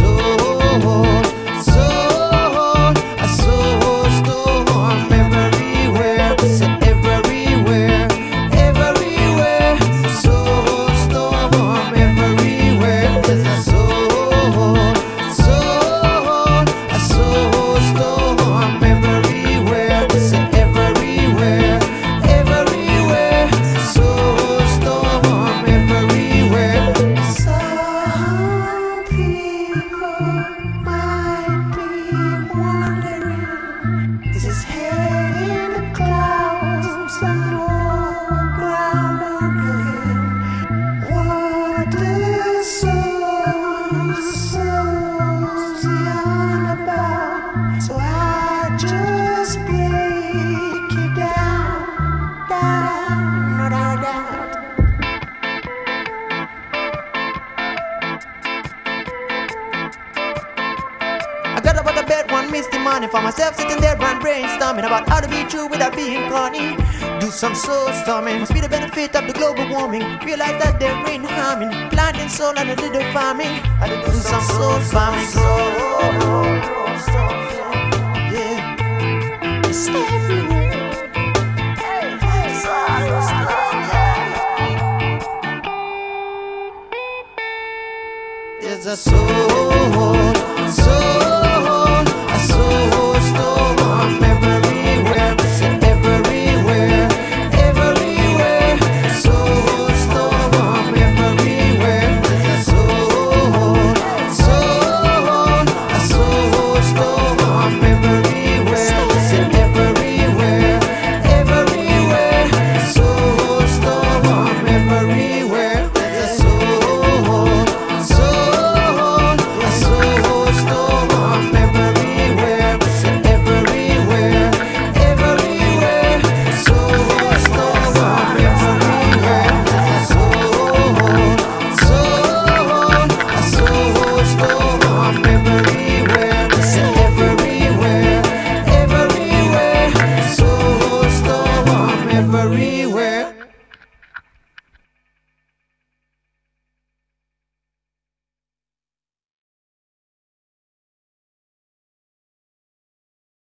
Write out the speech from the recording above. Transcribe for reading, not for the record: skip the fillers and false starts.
Got up out of bed one misty morning, for myself sitting there and brainstorming about how to be true without being corny. Do some soul storming, must be the benefit of the global warming. Realize that there ain't harming, planting soul and a little farming. I do some soul farming.